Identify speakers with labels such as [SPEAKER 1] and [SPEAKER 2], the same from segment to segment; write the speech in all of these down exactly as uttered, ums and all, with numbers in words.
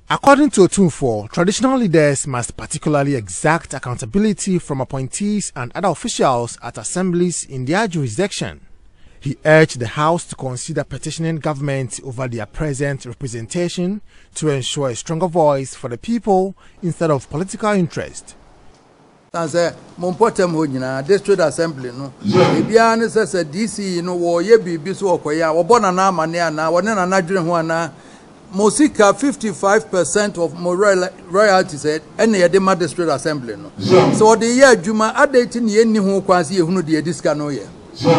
[SPEAKER 1] According to Otunfo, traditional leaders must particularly exact accountability from appointees and other officials at assemblies in their jurisdiction. He urged the House to consider petitioning government over their present representation to ensure a stronger voice for the people instead of political interest.
[SPEAKER 2] Say Mompotem Hojina, District Assembly, no. Bian says a D C, no war, ye be biso okoya, or bonana maniana, one and another one. Mosika fifty-five percent of moral royalties said, and the Edema District Assembly, no. So the year Juma updating ye ni who quasi who the discano ye.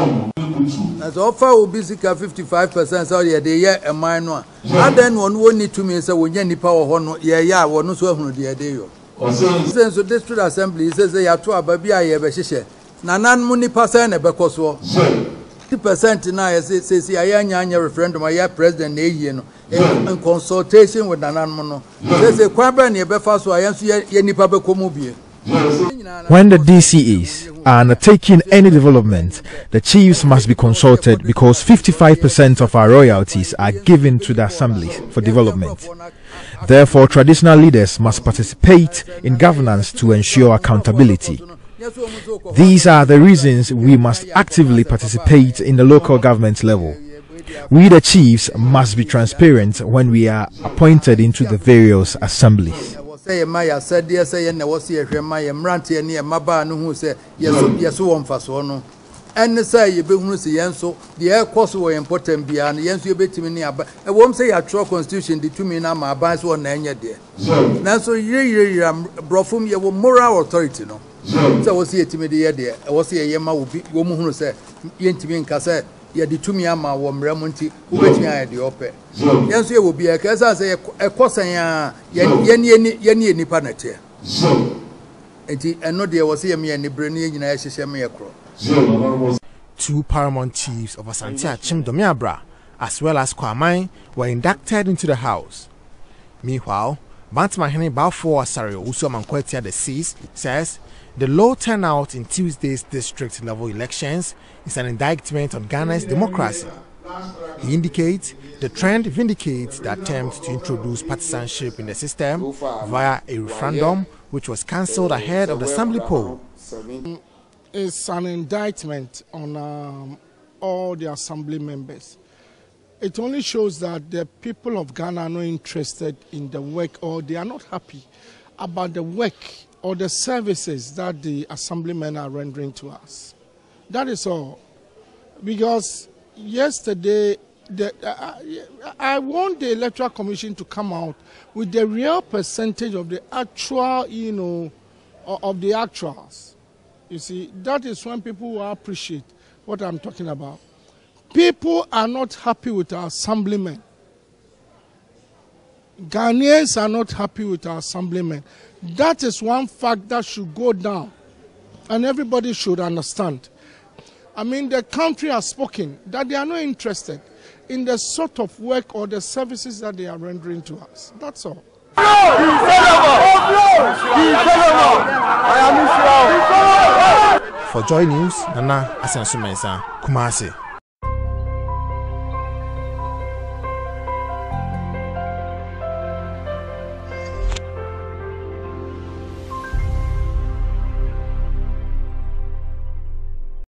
[SPEAKER 2] As offer will be fifty-five percent, so the year a minor. And then one won't need to me, so when any power honor, yeah, yeah, or no so who the day. Since the District Assembly says they are two ababia yebeshe. Nanan muni percent ebekoso. Fifty percent now says I am referendum. I am president in consultation with Nanan Mono. Says a quaban yebefa so I am yeni pabekomubi.
[SPEAKER 3] When the D C Es are undertaking any development, the chiefs must be consulted because fifty-five percent of our royalties are given to the assemblies for development. Therefore, traditional leaders must participate in governance to ensure accountability. These are the reasons we must actively participate in the local government level. We, the chiefs, must be transparent when we are appointed into the various assemblies.
[SPEAKER 2] Say Maya said, yes, I was here, Maya Mranti near Mabano who said, yes, yes, one for so. And say you be Yenso, the air course were important beyond Yensu you bet me near, but I won't say a true constitution, the two men are my bias one and yet there. Now, so ye brought from your moral authority, no. So I was here to me the idea. I was here, Yama would be woman who said, Yentimin Cassette, ye the two Miama, one Ramonti, who bet me at the opera. Yensu will be a Casa, a Cossaya, Yenny, Yenny, Nipanate. And no dear was here me and the Brenny in Asheshamia.
[SPEAKER 1] Two paramount chiefs of Asante Achim Domiabra, as well as Kwamai, were inducted into the House. Meanwhile, Bantmahene Balfour Asario Usuamankweti the Seas says the low turnout in Tuesday's district level elections is an indictment on Ghana's democracy. He indicates the trend vindicates the attempt to introduce partisanship in the system via a referendum which was cancelled ahead of the assembly poll.
[SPEAKER 4] It's an indictment on um, all the assembly members. It only shows that the people of Ghana are not interested in the work, or they are not happy about the work or the services that the assemblymen are rendering to us. That is all. Because yesterday, the, uh, I want the Electoral Commission to come out with the real percentage of the actual, you know, of the actuals. You see, that is when people will appreciate what I'm talking about. People are not happy with our assemblymen. Ghanaians are not happy with our assemblymen. That is one fact that should go down, and everybody should understand. I mean, the country has spoken that they are not interested in the sort of work or the services that they are rendering to us. That's all.
[SPEAKER 1] For Joy News, Nana Asensumensa, Kumasi.